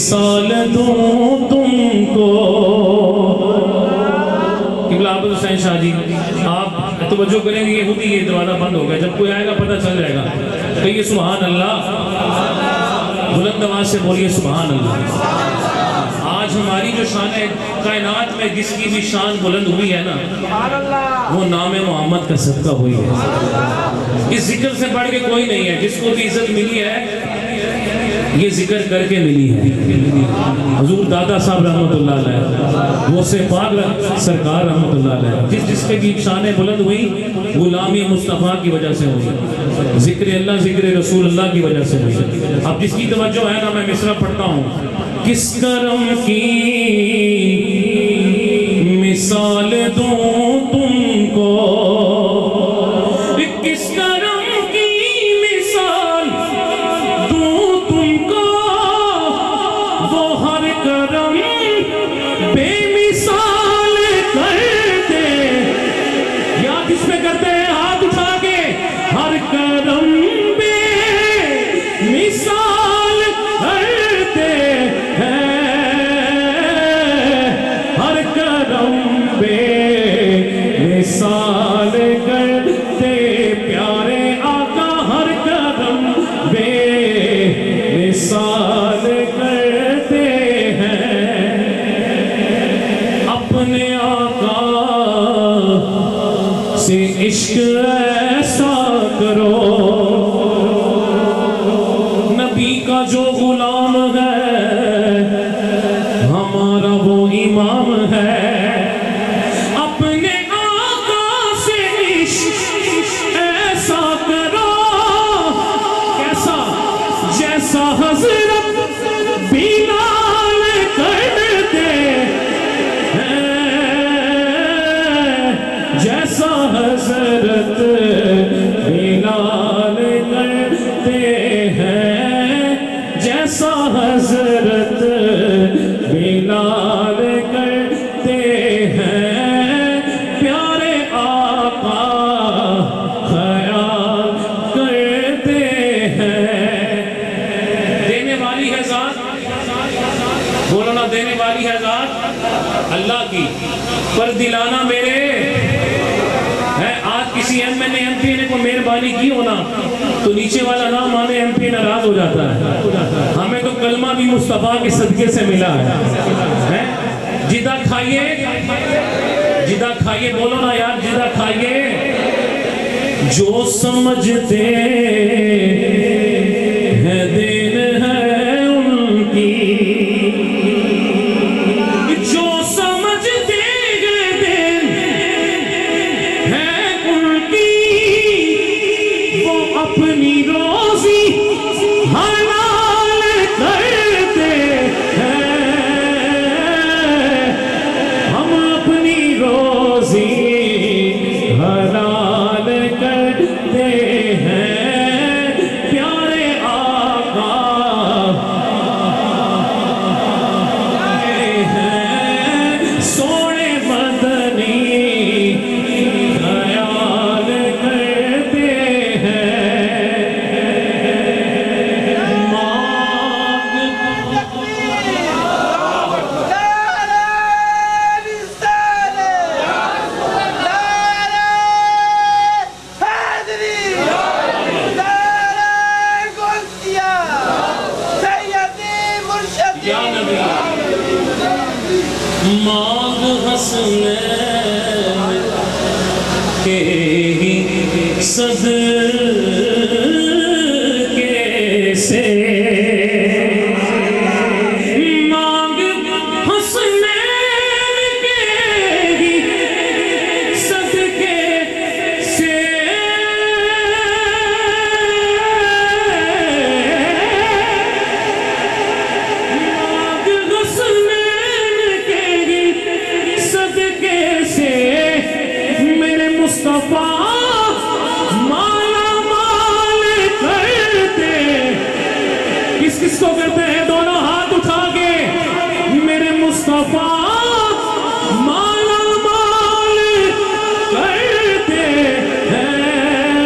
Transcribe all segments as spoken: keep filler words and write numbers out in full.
مثال دوں تم کو. قبلہ عابد حسین شاہ جی آپ توجہ کریں گے، یہ ہوتی یہ دروازہ بند ہو گیا، جب کوئی آئے گا پتہ چل جائے گا. کہیے سبحان اللہ، بلند آواز سے بولیے سبحان اللہ. آج ہماری جو شان ہے کائنات میں جس کی بھی شان بلند ہوئی ہے نا، وہ نام محمد کا صدقہ ہوئی ہے. اس ذکر سے بڑھ کے کوئی نہیں ہے. جس کو بھی عزت ملی ہے یہ ذکر کر کے ملی ہے. حضور دادا صاحب رحمت اللہ علیہ، وہ سے پاک سرکار رحمت اللہ علیہ، جس جس کے بھی شان بلند ہوئی غلامی مصطفیٰ کی وجہ سے ہوئی، ذکر اللہ ذکر رسول اللہ کی وجہ سے ہوئی. اب جس کی توجہ ہے نا، میں مصرع پڑھتا ہوں. کس کرم کی مثال دوں تم کو، کس کرم کی مثال دوں تم کو، وہ ہر کرم بے مثال کر دے. یاد کس پہ کرتے ہیں؟ ہاتھ اٹھا کے. ہر کرم بے مثال کرتے ہیں، ہر کرم بے مثال کرتے. پیارے آقا ہر کرم بے مثال کرتے ہیں. اپنے آقا سے عشق ایسا کرو، نبی کا جو غلام ہے ہمارا وہ امام ہے. اپنے آقا سے عشق ایسا کرو، کیسا؟ جیسا حضرت بلال کرتے ہیں، جیسا حضرت بلال کرتے ہیں، جیسا حضرت بلال کرتے ہیں. پیارے آقا خیال کرتے ہیں. دینے والی ہے ذات، بولو نا، دینے والی ہے ذات اللہ کی، پر دلانا میرے ہے. آج کسی M N A M P نے کو مہربانی کی ہونا تو نیچے والا نام آنے ایم پی ناراض ہو جاتا ہے. ہمیں تو کلمہ بھی مصطفیٰ کے صدقے سے ملا ہے. جدہ کھائیے، جدہ کھائیے، بولو نا یار، جدہ کھائیے. جو سمجھتے ہیں دین ہے ان کی، جو سمجھتے ہیں دین ہے ان کی، وہ اپنی روزی حلال کرتے ہیں. ہم اپنی روزی حلال کرتے ہیں. پیارے آقا ہیں، سونے مدنی خیال کرتے ہیں. مانگ حسنین کے ہی صدقے سے، مانگ حسنین کے ہی صدقے سے، مانگ حسنین کے ہی صدقے سے. میرے مصطفیٰ مالا مال کرتے. کس کس کو کرتے ہیں؟ دونوں ہاتھ اٹھا کے. میرے مصطفیٰ مالا مال کرتے ہیں،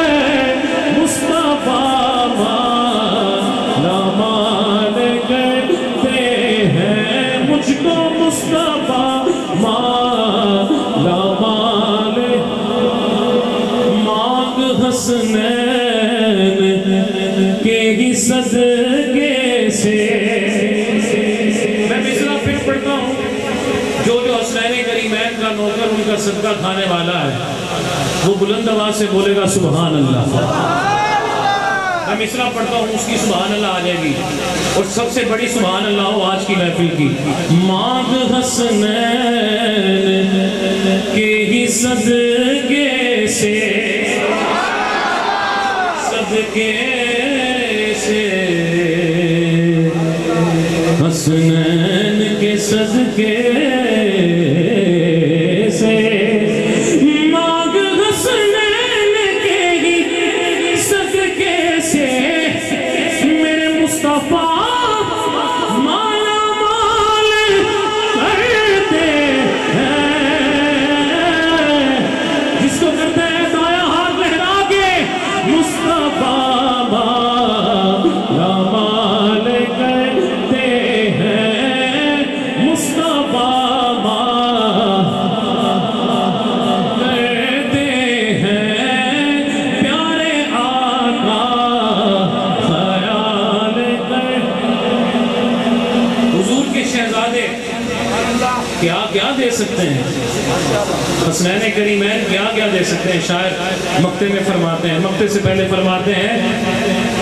مصطفیٰ مالا مال کرتے مصطفیٰ مالا مال مانگ حسنین کے ہی صدقے سے. میں مصرع پھر پڑھتا ہوں. جو جو حسنین کریمین کا نوکر ان کا صدقہ کھانے والا ہے وہ بلند آواز سے بولے گا سبحان اللہ. میں مصرع پڑھتا ہوں اس کی سبحان اللہ آ جائے گی اور سب سے بڑی سبحان اللہ ہو آج کی محفل کی. مانگ حسنین کے ہی صدقے سے صدقے سے حسنین کے صدقے سے مانگ حسنین کے ہی صدقے سے میرے مصطفیٰ مالا مال کرتے ہیں. جس کو کرتے ہیں دایاں ہاتھ لہرا کے مصطفیٰ مالا مال کرتے ہیں. مصطفیٰ کرتے ہیں پیارے آقا خیال کر. حضور کے شہزادے کیا کیا دے سکتے ہیں؟ حسنین کریمین کیا کیا دے سکتے ہیں؟ شاعر مقطع میں فرماتے ہیں. مقطع سے پہلے فرماتے ہیں